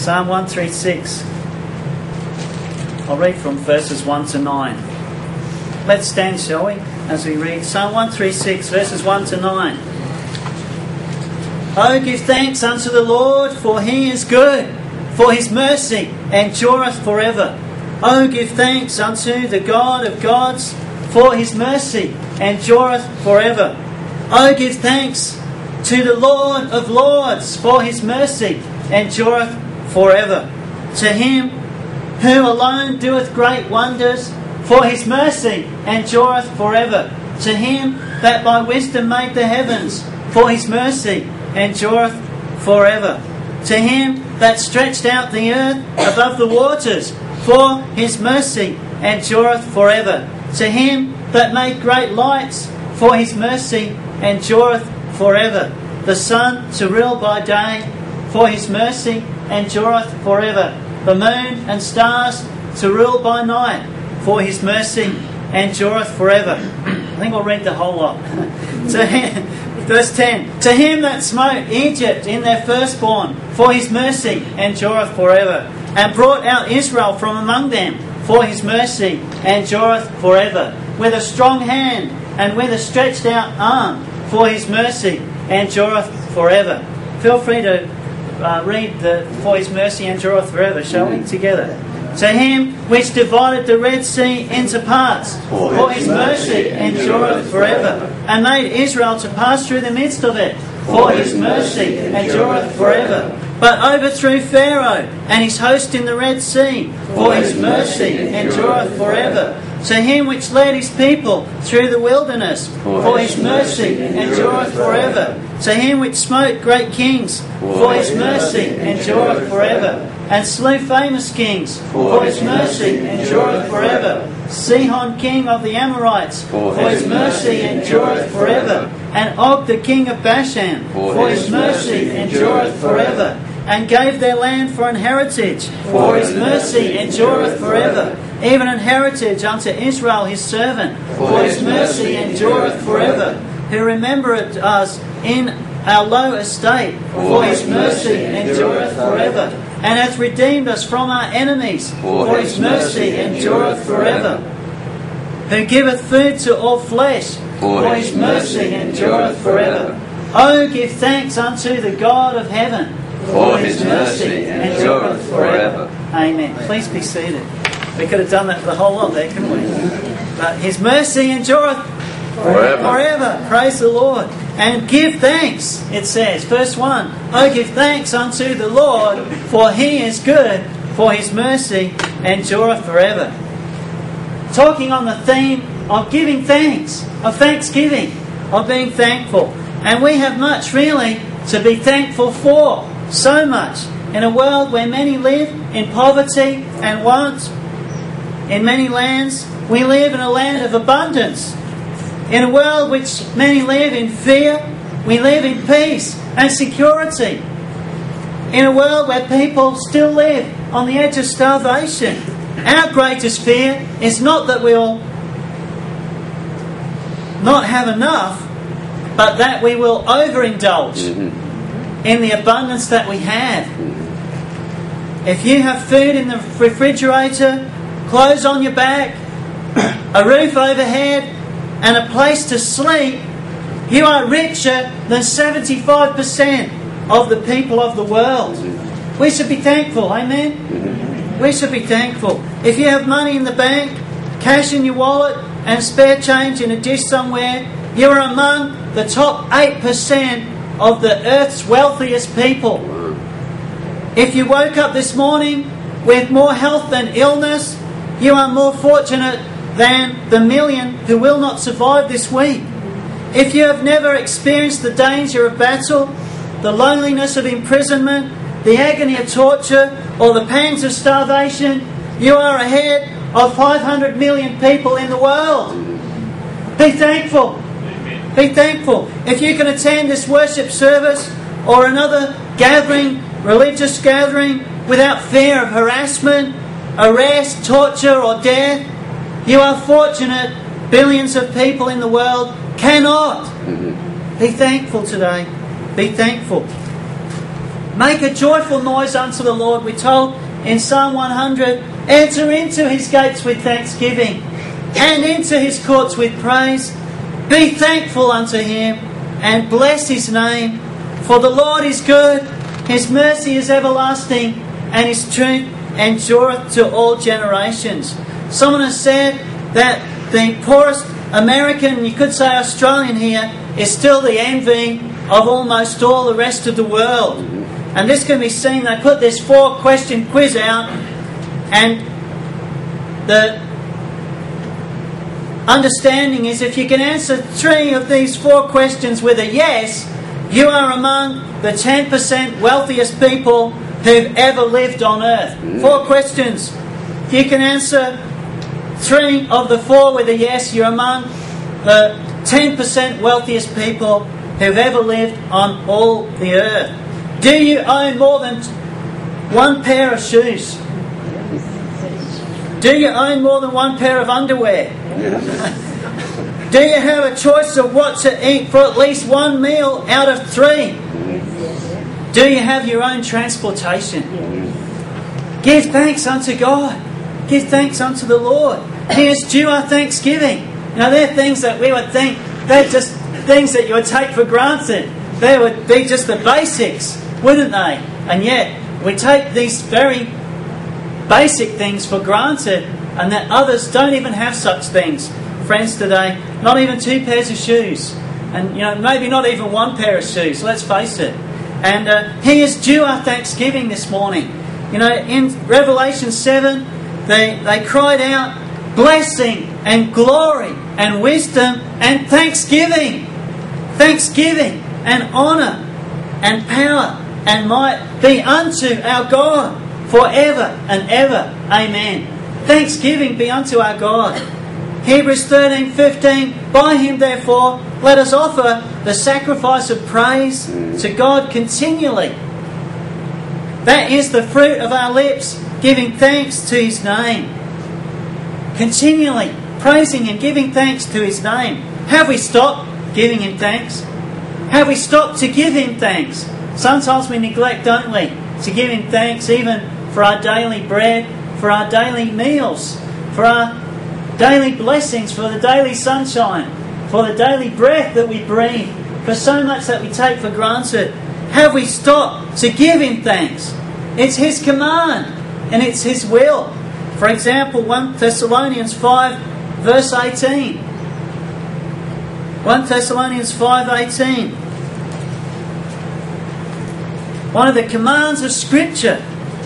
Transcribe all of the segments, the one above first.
Psalm 136. I'll read from verses 1 to 9. Let's stand, shall we, as we read Psalm 136, verses 1 to 9. Oh, give thanks unto the Lord, for He is good, for His mercy endureth forever. Oh, give thanks unto the God of gods, for His mercy endureth forever. Oh, give thanks to the Lord of lords, for His mercy endureth forever. To Him who alone doeth great wonders, for His mercy endureth forever. To Him that by wisdom made the heavens, for His mercy endureth forever. To Him that stretched out the earth above the waters, for His mercy endureth forever. To Him that made great lights, for His mercy endureth forever. The sun to rule by day, for His mercy endureth forever. The moon and stars to rule by night, for His mercy endureth forever. I think I'll read the whole lot. To Him, verse 10. To Him that smote Egypt in their firstborn, for His mercy endureth forever. And brought out Israel from among them, for His mercy endureth forever. With a strong hand and with a stretched out arm, for His mercy endureth forever. Feel free to read the for His mercy endureth forever, shall we, together? To Him which divided the Red Sea into parts, for His mercy endureth forever, and made Israel to pass through the midst of it, for His mercy endureth forever. But overthrew Pharaoh and his host in the Red Sea, for His mercy endureth forever. To Him which led His people through the wilderness, for His mercy endureth forever. To Him which smote great kings, for His mercy endureth forever. And slew famous kings, for His mercy endureth forever. Sihon king of the Amorites, for His mercy endureth forever. And Og the king of Bashan, for His mercy endureth forever. And gave their land for an heritage, for His mercy endureth forever. Even an heritage unto Israel His servant, for His mercy endureth forever. Who remembereth us in our low estate, for His mercy endureth forever. And hath redeemed us from our enemies, for His mercy endureth forever. Who giveth food to all flesh, for His mercy endureth forever. Oh, give thanks unto the God of heaven, for His mercy endureth forever. Amen. Please be seated. We could have done that for the whole lot there, couldn't we? But His mercy endureth forever. Praise the Lord. And give thanks, it says, verse 1. Oh, give thanks unto the Lord, for He is good, for His mercy endureth forever. Talking on the theme of giving thanks, of thanksgiving, of being thankful. And we have much really to be thankful for. So much. In a world where many live in poverty and want. In many lands, we live in a land of abundance. In a world which many live in fear, we live in peace and security. In a world where people still live on the edge of starvation, our greatest fear is not that we'll not have enough, but that we will overindulge in the abundance that we have. If you have food in the refrigerator, clothes on your back, a roof overhead, and a place to sleep, you are richer than 75% of the people of the world. We should be thankful, amen? We should be thankful. If you have money in the bank, cash in your wallet, and spare change in a dish somewhere, you are among the top 8% of the earth's wealthiest people. If you woke up this morning with more health than illness, you are more fortunate than the million who will not survive this week. If you have never experienced the danger of battle, the loneliness of imprisonment, the agony of torture, or the pangs of starvation, you are ahead of 500 million people in the world. Be thankful. Be thankful. If you can attend this worship service or another gathering, religious gathering, without fear of harassment, arrest, torture or death, you are fortunate. Billions of people in the world cannot. Be thankful today. Be thankful. Make a joyful noise unto the Lord. We're told in Psalm 100, enter into his gates with thanksgiving and into his courts with praise. Be thankful unto him and bless his name. For the Lord is good, his mercy is everlasting, and his truth endureth to all generations. Someone has said that the poorest American, you could say Australian here, is still the envy of almost all the rest of the world. And this can be seen, they put this 4-question quiz out, and the understanding is if you can answer 3 of these 4 questions with a yes, you are among the 10% wealthiest people who've ever lived on earth. 4 questions. If you can answer 3 of the 4 with a yes, you're among the 10% wealthiest people who've ever lived on all the earth. Do you own more than 1 pair of shoes? Do you own more than 1 pair of underwear? Do you have a choice of what to eat for at least 1 meal out of 3? Do you have your own transportation? Give thanks unto God. Give thanks unto the Lord. He is due our thanksgiving. Now, they're things that we would think, they're just things that you would take for granted. They would be just the basics, wouldn't they? And yet, we take these very basic things for granted, and that others don't even have such things. Friends today, not even 2 pairs of shoes. And, maybe not even 1 pair of shoes, let's face it. And he is due our thanksgiving this morning. In Revelation 7, they cried out, blessing and glory and wisdom and thanksgiving. Thanksgiving and honour and power and might be unto our God forever and ever. Amen. Thanksgiving be unto our God. Hebrews 13:15, by him therefore let us offer the sacrifice of praise to God continually. That is the fruit of our lips, giving thanks to his name. Continually praising him, giving thanks to his name. Have we stopped giving him thanks? Have we stopped to give him thanks? Sometimes we neglect, don't we, to give him thanks even for our daily bread, for our daily meals, for our daily blessings, for the daily sunshine, for the daily breath that we breathe, for so much that we take for granted. Have we stopped to give him thanks? It's his command and it's his will. For example, 1 Thessalonians 5 verse 18. 1 Thessalonians 5:18. One of the commands of Scripture.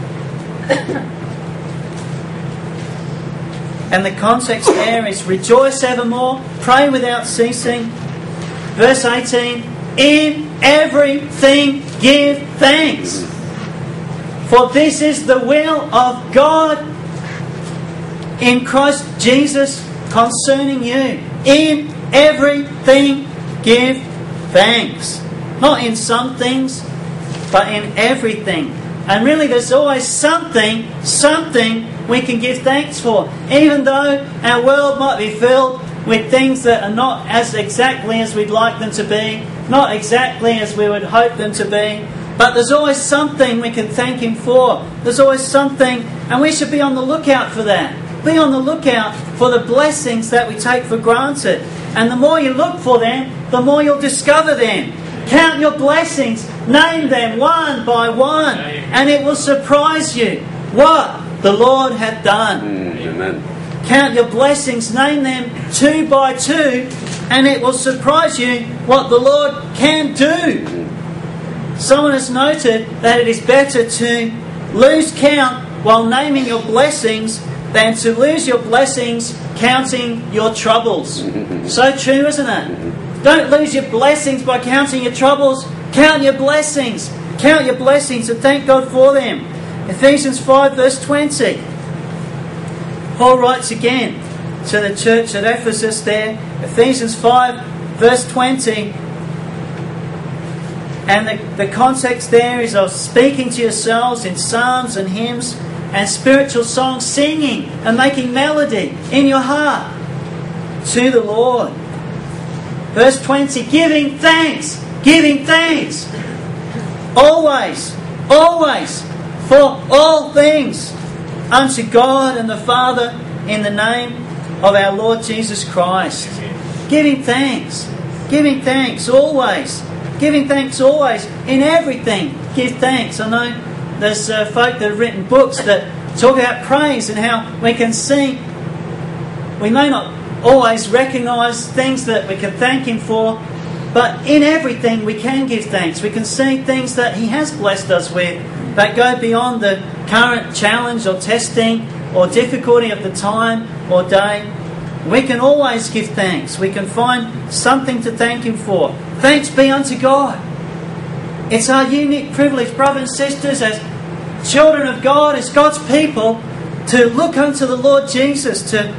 And the context there is rejoice evermore, pray without ceasing. Verse 18, in everything give thanks, for this is the will of God in Christ Jesus concerning you. In everything give thanks. Not in some things, but in everything. And really there's always something we can give thanks for. Even though our world might be filled with things that are not as exactly as we'd like them to be, not exactly as we would hope them to be, but there's always something we can thank him for. There's always something, and we should be on the lookout for that. Be on the lookout for the blessings that we take for granted. And the more you look for them, the more you'll discover them. Count your blessings, name them one by one, and it will surprise you what the Lord hath done. Amen. Count your blessings, name them 2 by 2, and it will surprise you what the Lord can do. Someone has noted that it is better to lose count while naming your blessings than to lose your blessings counting your troubles. So true, isn't it? Don't lose your blessings by counting your troubles. Count your blessings. Count your blessings and thank God for them. Ephesians 5 verse 20. Paul writes again to the church at Ephesus there. Ephesians 5 verse 20. And the context there is of speaking to yourselves in psalms and hymns and spiritual songs, singing and making melody in your heart to the Lord. Verse 20, giving thanks, always always, for all things, unto God and the Father in the name of our Lord Jesus Christ. Giving thanks. Giving thanks always. Giving thanks always. In everything, give thanks. I know there's folk that have written books that talk about praise and how we can see. We may not always recognise things that we can thank Him for, but in everything we can give thanks. We can see things that He has blessed us with that go beyond the current challenge or testing or difficulty of the time or day. We can always give thanks. We can find something to thank Him for. Thanks be unto God. It's our unique privilege, brothers and sisters, as children of God, as God's people, to look unto the Lord Jesus, to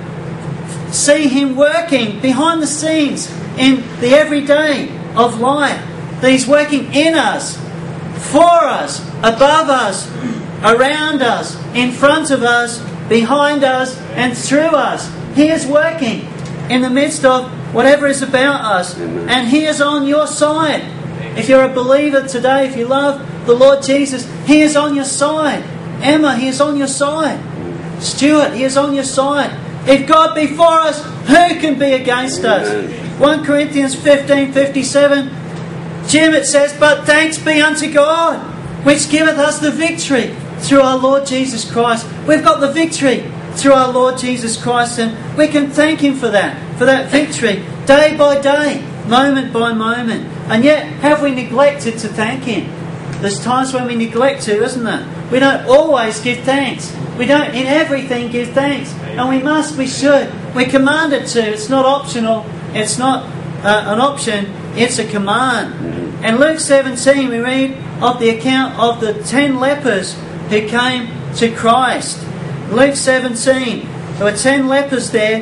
see Him working behind the scenes in the everyday of life. That He's working in us, for us, above us, around us, in front of us, behind us, and through us. He is working in the midst of whatever is about us. And He is on your side. If you're a believer today, if you love the Lord Jesus, He is on your side. Emma, He is on your side. Stuart, He is on your side. If God be for us, who can be against us? 1 Corinthians 15:57. Jim, it says, but thanks be unto God, which giveth us the victory through our Lord Jesus Christ. We've got the victory through our Lord Jesus Christ, and we can thank Him for that victory, day by day, moment by moment. And yet, have we neglected to thank Him? There's times when we neglect to, isn't there? We don't always give thanks. We don't in everything give thanks. And we must, we should. We're commanded to. It's not optional. It's not an option. It's a command. In Luke 17 we read of the account of the 10 lepers who came to Christ. Luke 17, there were 10 lepers there,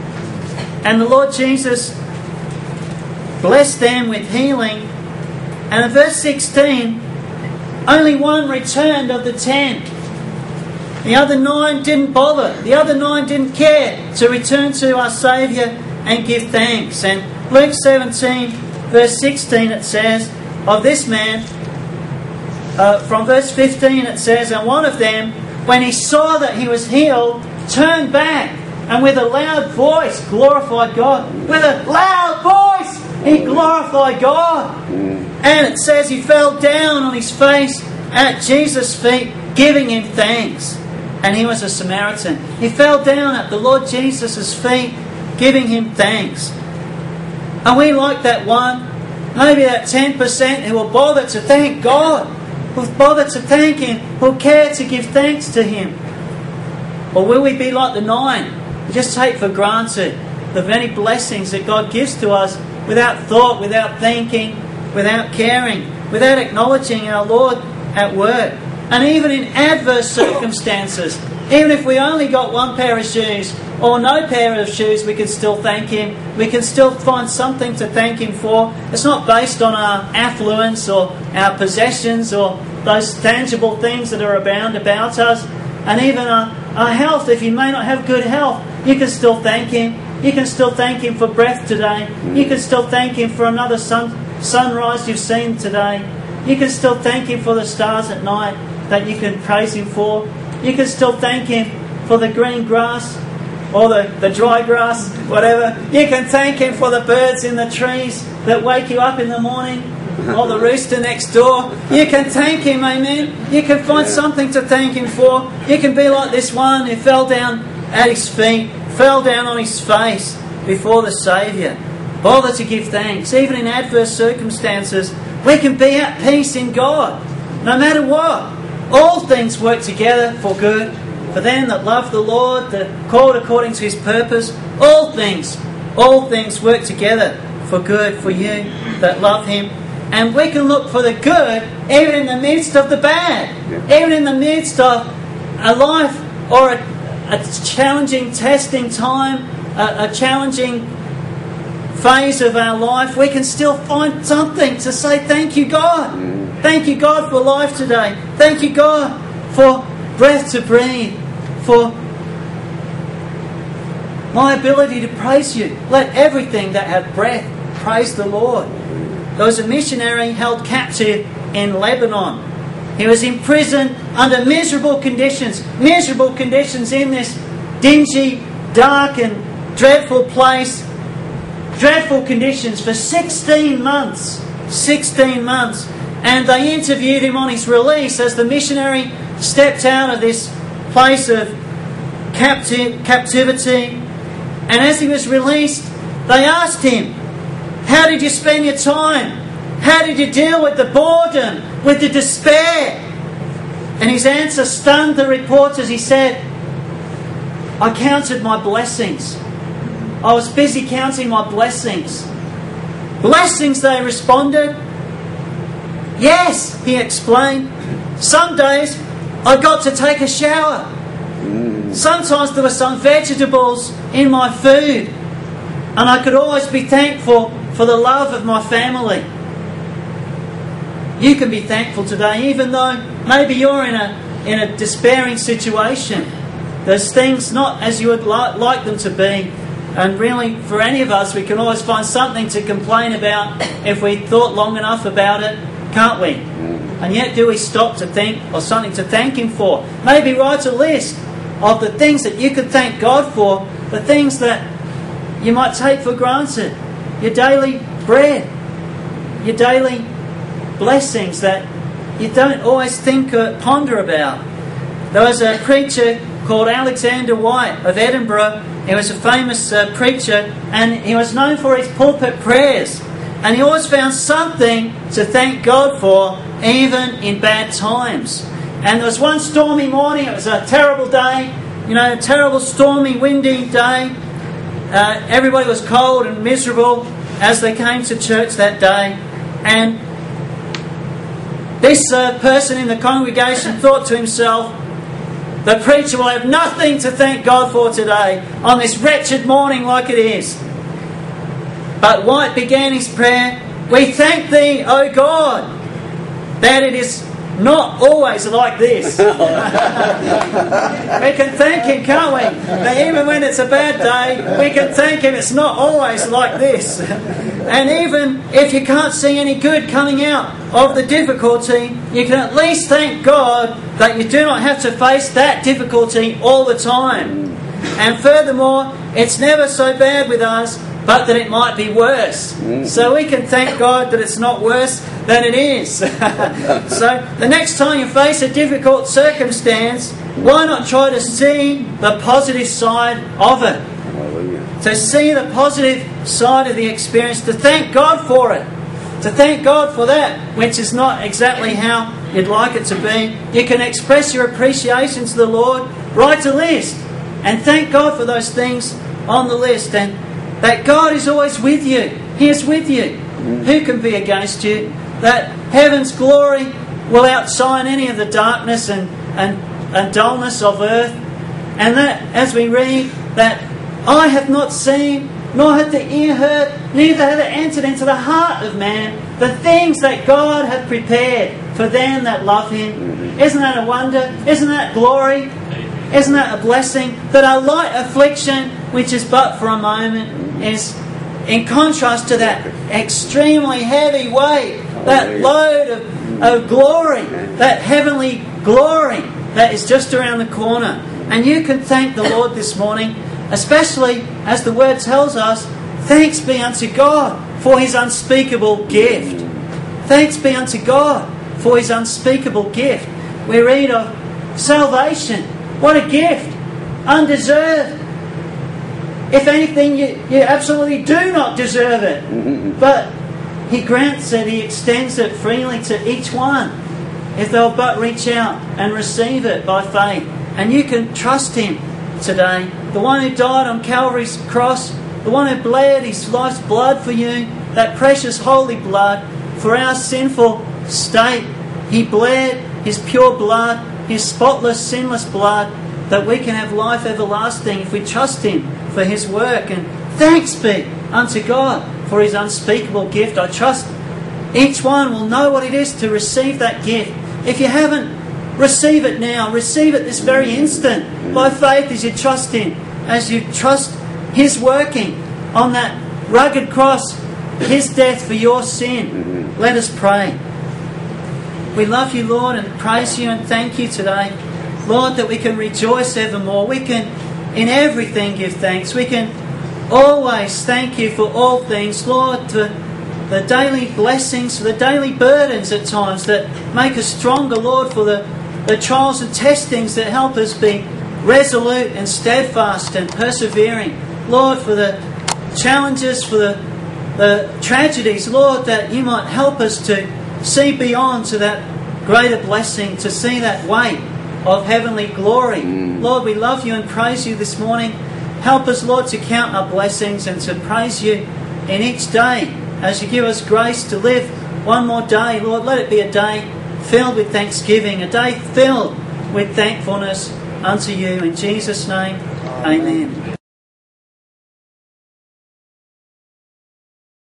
and the Lord Jesus blessed them with healing. And in verse 16, only one returned of the 10. The other 9 didn't bother. The other 9 didn't care to return to our Saviour and give thanks. And Luke 17, verse 16, it says, of this man, from verse 15 it says, and one of them, when he saw that he was healed, turned back and with a loud voice glorified God. With a loud voice he glorified God. And it says he fell down on his face at Jesus' feet, giving Him thanks. And he was a Samaritan. He fell down at the Lord Jesus' feet, giving Him thanks. Are we like that one? Maybe that 10% who will bother to thank God, who'll bother to thank Him, who'll care to give thanks to Him? Or will we be like the 9, who just take for granted the many blessings that God gives to us without thought, without thinking, without caring, without acknowledging our Lord at work? And even in adverse circumstances, even if we only got one pair of shoes or no pair of shoes, we can still thank Him. We can still find something to thank Him for. It's not based on our affluence or our possessions or those tangible things that are abound about us. And even our health, if you may not have good health, you can still thank Him. You can still thank Him for breath today. You can still thank Him for another sunrise you've seen today. You can still thank Him for the stars at night that you can praise Him for. You can still thank Him for the green grass or the dry grass, whatever. You can thank Him for the birds in the trees that wake you up in the morning, or the rooster next door. You can thank Him, amen. You can find something to thank Him for. You can be like this one who fell down at His feet, fell down on his face before the Saviour. Bother to give thanks. Even in adverse circumstances, we can be at peace in God, no matter what. All things work together for good for them that love the Lord, that are called according to His purpose. All things work together for good for you that love Him. And we can look for the good even in the midst of the bad. Even in the midst of a life or a challenging testing time, a challenging phase of our life, we can still find something to say, thank you, God. Thank you, God, for life today. Thank you, God, for breath to breathe, for my ability to praise you. Let everything that hath breath praise the Lord. There was a missionary held captive in Lebanon, He was imprisoned under miserable conditions in this dingy, dark and dreadful place. Dreadful conditions for 16 months. 16 months. And they interviewed him on his release as the missionary stepped out of this place of captivity. And as he was released, they asked him, how did you spend your time? How did you deal with the boredom, with the despair? And his answer stunned the reporters. He said, I counted my blessings. I was busy counting my blessings. Blessings, they responded. Yes, he explained. Some days I got to take a shower. Sometimes there were some vegetables in my food. And I could always be thankful for the love of my family. You can be thankful today, even though maybe you're in a despairing situation. There's things not as you would like them to be. And really, for any of us, we can always find something to complain about if we thought long enough about it, can't we? And yet, do we stop to think, or something to thank Him for? Maybe write a list of the things that you could thank God for, the things that you might take for granted, your daily bread, your daily blessings that you don't always think or ponder about. There was a preacher called Alexander White of Edinburgh. He was a famous preacher, and he was known for his pulpit prayers. And he always found something to thank God for, even in bad times. And there was one stormy morning. It was a terrible day, a terrible stormy, windy day. Everybody was cold and miserable as they came to church that day. And this person in the congregation thought to himself, the preacher will have nothing to thank God for today on this wretched morning like it is. But White began his prayer, we thank Thee, O God, that it is not always like this. We can thank Him, can't we? That even when it's a bad day, we can thank Him it's not always like this. And even if you can't see any good coming out of the difficulty, you can at least thank God that you do not have to face that difficulty all the time. And furthermore, it's never so bad with us, but that it might be worse. So we can thank God that it's not worse than it is. So the next time you face a difficult circumstance, why not try to see the positive side of it? To see the positive side of the experience, to thank God for it. To thank God for that, which is not exactly how you'd like it to be. You can express your appreciation to the Lord. Write a list and thank God for those things on the list. And that God is always with you. He is with you. Who can be against you? That heaven's glory will outshine any of the darkness and dullness of earth. And that, as we read, that eye hath not seen, nor hath the ear heard, neither hath it entered into the heart of man, the things that God hath prepared for them that love Him. Isn't that a wonder? Isn't that glory? Isn't that a blessing? That our light affliction, which is but for a moment, is in contrast to that extremely heavy weight, that load of glory, that heavenly glory that is just around the corner. And you can thank the Lord this morning, especially as the Word tells us, thanks be unto God for His unspeakable gift. Thanks be unto God for His unspeakable gift. We read of salvation. What a gift! Undeserved. If anything, you absolutely do not deserve it. But He grants it, He extends it freely to each one, if they'll but reach out and receive it by faith. And you can trust Him today. The one who died on Calvary's cross, the one who bled His life's blood for you, that precious holy blood for our sinful state. He bled His pure blood, His spotless, sinless blood, that we can have life everlasting if we trust Him for His work. And thanks be unto God for His unspeakable gift. I trust each one will know what it is to receive that gift. If you haven't, receive it now. Receive it this very instant by faith as you trust Him, as you trust His working on that rugged cross, His death for your sin. Let us pray. We love you, Lord, and praise you and thank you today. Lord, that we can rejoice evermore. We can, in everything, give thanks. We can always thank you for all things, Lord, for the daily blessings, for the daily burdens at times that make us stronger, Lord, for the trials and testings that help us be resolute and steadfast and persevering. Lord, for the challenges, for the tragedies, Lord, that you might help us to see beyond to that greater blessing, to see that weight of heavenly glory. Lord, we love you and praise you this morning. Help us, Lord, to count our blessings and to praise you in each day as you give us grace to live one more day. Lord, let it be a day filled with thanksgiving, a day filled with thankfulness unto you. In Jesus' name, amen.